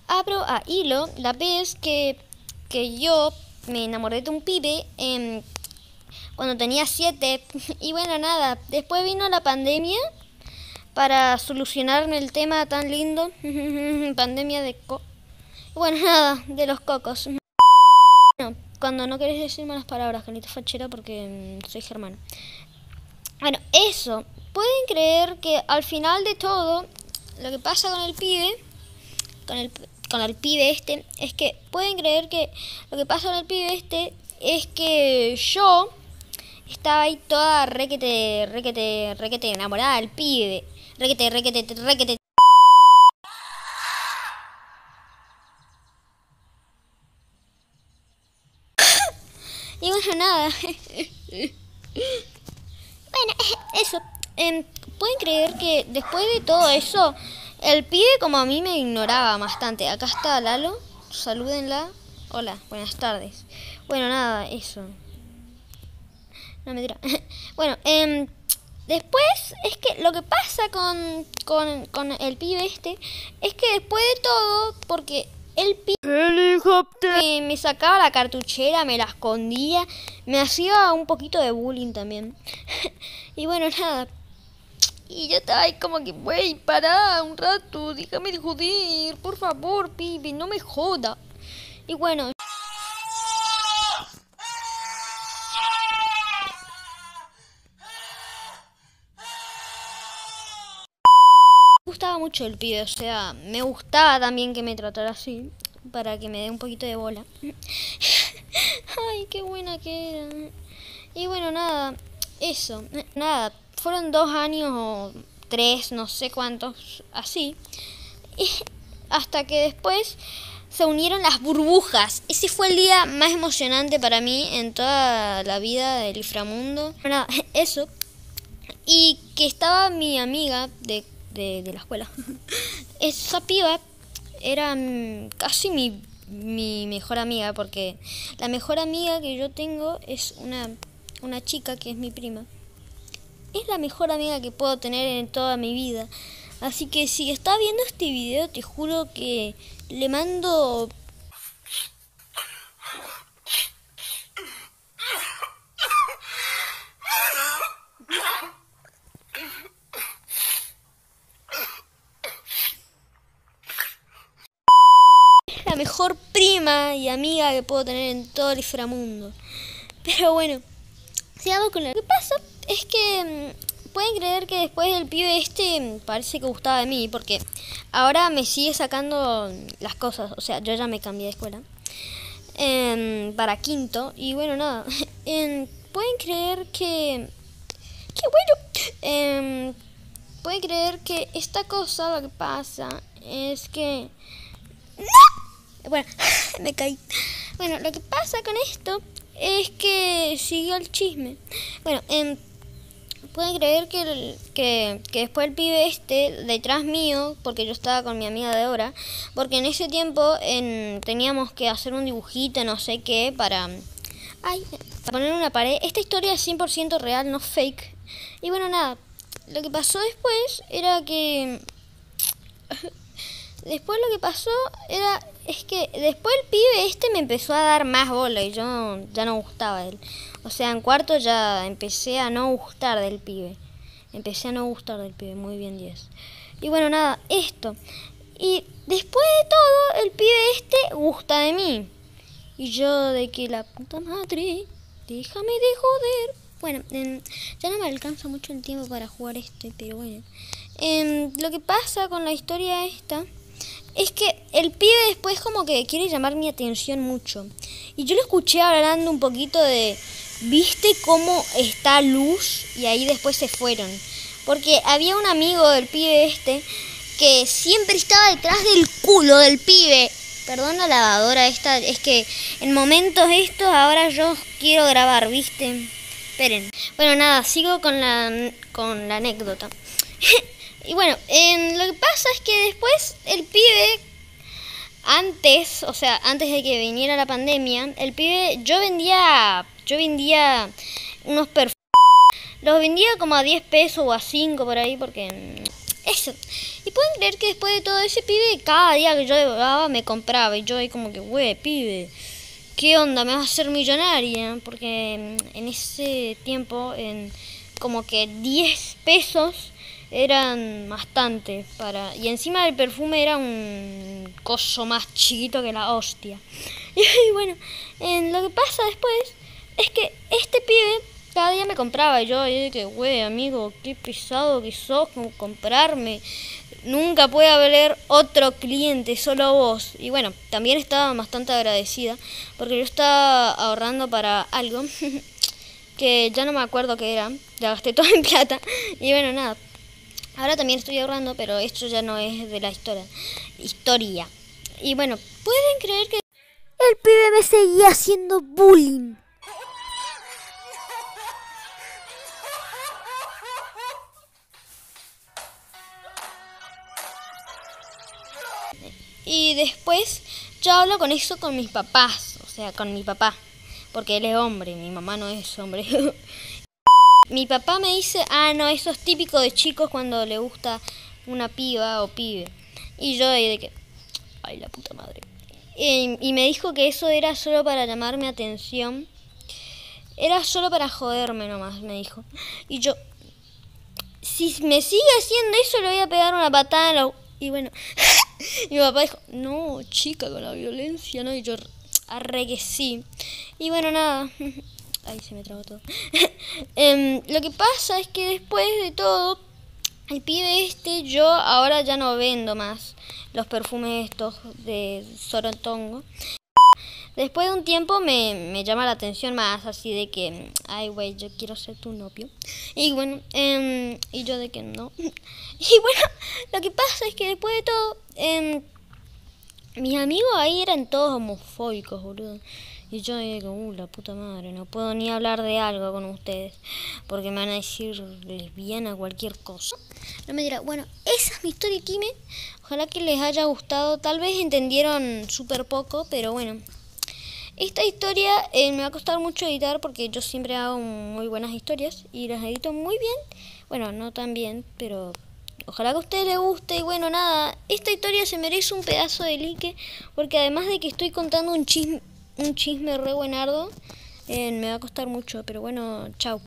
abro a hilo la vez que yo me enamoré de un pibe cuando tenía 7. Y bueno, nada, después vino la pandemia para solucionarme el tema tan lindo. Pandemia de bueno, nada, de los cocos. Bueno, cuando no querés decir malas palabras, Canita Fachera, porque soy germano. Bueno, eso. ¿Pueden creer que al final de todo, lo que pasa con el pibe, con el pibe este, es que pueden creer que lo que pasa con el pibe este es que yo estaba ahí toda requete enamorada del pibe. Requete. Y bueno, nada. Bueno, eso. ¿Pueden creer que después de todo eso, el pibe como a mí me ignoraba bastante? Acá está Lalo, salúdenla. Hola, buenas tardes. Bueno, nada, eso. No me tira. Bueno, después es que lo que pasa con el pibe este es que después de todo, porque el pibe me sacaba la cartuchera, me la escondía, me hacía un poquito de bullying también. Y bueno, nada. Y yo estaba ahí como que, wey, pará un rato, déjame de joder, por favor, pibe, no me joda. Y bueno, me gustaba mucho el pibe, o sea, me gustaba también que me tratara así, para que me dé un poquito de bola. Ay, qué buena que era. Y bueno, nada, eso, nada, fueron 2 años o 3, no sé cuántos, así. Y hasta que después se unieron las burbujas. Ese fue el día más emocionante para mí en toda la vida del inframundo. Nada, eso. Y que estaba mi amiga de la escuela. Esa piba era casi mi mejor amiga, porque la mejor amiga que yo tengo es una chica que es mi prima. Es la mejor amiga que puedo tener en toda mi vida. Así que si está viendo este video, te juro que le mando... Es la mejor prima y amiga que puedo tener en todo el inframundo. Pero bueno, sigamos con lo que pasa. Es que pueden creer que después del pibe este parece que gustaba de mí, porque ahora me sigue sacando las cosas. O sea, yo ya me cambié de escuela para quinto. Y bueno, nada. Pueden creer que... ¡Qué bueno! Pueden creer que esta cosa, lo que pasa es que... ¡No! Bueno, me caí. Bueno, lo que pasa con esto es que siguió el chisme. Bueno, pueden creer que después el pibe este, detrás mío, porque yo estaba con mi amiga de ahora, porque en ese tiempo teníamos que hacer un dibujito, no sé qué, para poner una pared. Esta historia es 100% real, no fake. Y bueno, nada, lo que pasó después era que... Después lo que pasó es que después el pibe este me empezó a dar más bola y yo ya no gustaba de él. O sea, en cuarto ya empecé a no gustar del pibe. Muy bien, 10. Y bueno, nada, esto. Y después de todo, el pibe este gusta de mí. Y yo de que la puta madre, déjame de joder. Bueno, ya no me alcanza mucho el tiempo para jugar pero bueno. Lo que pasa con la historia esta... es que el pibe después como que quiere llamar mi atención mucho. Y yo lo escuché hablando un poquito de... ¿Viste cómo está Luz? Y ahí después se fueron. Porque había un amigo del pibe este que siempre estaba detrás del culo del pibe. Perdón la lavadora esta, es que en momentos estos ahora yo quiero grabar, ¿viste? Esperen. Bueno, nada, sigo con la anécdota. Y bueno, lo que pasa es que después el pibe, antes de que viniera la pandemia, el pibe, yo vendía unos perfumes. Los vendía como a 10 pesos o a 5 por ahí, porque eso. Y pueden creer que después de todo ese pibe, cada día que yo llevaba me compraba. Y yo ahí como que, güey, pibe, ¿qué onda? ¿Me vas a hacer millonaria? Porque en ese tiempo, como que 10 pesos eran bastante para. Y encima el perfume era un coso más chiquito que la hostia. Y bueno, lo que pasa después es que este pibe cada día me compraba. Y yo que, güey, amigo, qué pesado que sos con comprarme. Nunca puede haber otro cliente, solo vos. Y bueno, también estaba bastante agradecida porque yo estaba ahorrando para algo que ya no me acuerdo qué era. La gasté todo en plata. Y bueno, nada. Ahora también estoy ahorrando, pero esto ya no es de la historia. Y bueno, ¿pueden creer que el pibe me seguía haciendo bullying? Y después yo hablo con eso con mis papás, o sea, con mi papá, porque él es hombre, mi mamá no es hombre. Mi papá me dice, no, eso es típico de chicos cuando le gusta una piba o pibe. Y yo ahí de que, ay, la puta madre. Y me dijo que eso era solo para llamar mi atención. Era solo para joderme nomás, me dijo. Y yo, si me sigue haciendo eso, le voy a pegar una patada en la... Y bueno, mi papá dijo, no, chica, con la violencia, ¿no? Y yo, arre que sí. Y bueno, nada. Ay, se me trabó todo. Lo que pasa es que después de todo, el pibe yo ahora ya no vendo más los perfumes estos de Sorotongo. Después de un tiempo me llama la atención más así de que, ay, güey, yo quiero ser tu novio. Y bueno, y yo de que no. Y bueno, lo que pasa es que después de todo, mis amigos ahí eran todos homofóbicos, boludo. Y yo digo, la puta madre, no puedo ni hablar de algo con ustedes, porque me van a decir lesbiana, cualquier cosa. No me dirá, bueno, esa es mi story time. Ojalá que les haya gustado. Tal vez entendieron súper poco, pero bueno. Esta historia me va a costar mucho editar porque yo siempre hago muy buenas historias y las edito muy bien. Bueno, no tan bien, pero ojalá que a ustedes les guste. Y bueno, nada, esta historia se merece un pedazo de like porque además de que estoy contando un chisme re buenardo, me va a costar mucho. Pero bueno, chao.